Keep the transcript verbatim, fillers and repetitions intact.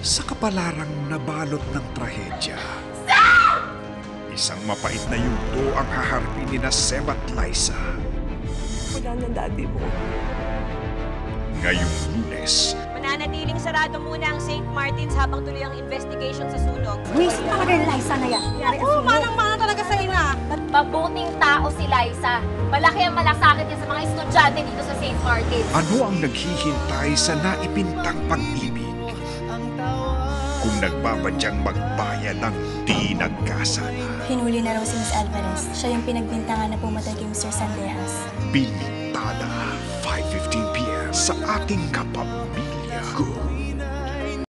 sa kapalarang nabalot ng trahedya. Isang mapait na yugto ang haharapin ni na Seb at Liza. Wala na daddy mo. Ngayong Lunes, Mananatiling sarado muna ang Saint Martins habang tuloy ang investigation sa sunog. Wisit talaga yung Liza na yan. Oo, manang-mana talaga sa ina. Mabuting tao si Liza. Malaki ang malasakit niya sa mga estudyante dito sa Saint Martin. ano ang naghihintay sa naipintang pag-ibig? Kung nagbabadyang magbayad ng di nagkasala. Hinuli na raw si Miss Alvarez. Siya yung pinagbintangan na pumatay kay Mister Sandejas. Bintada, five fifteen p m sa ating kapamilya.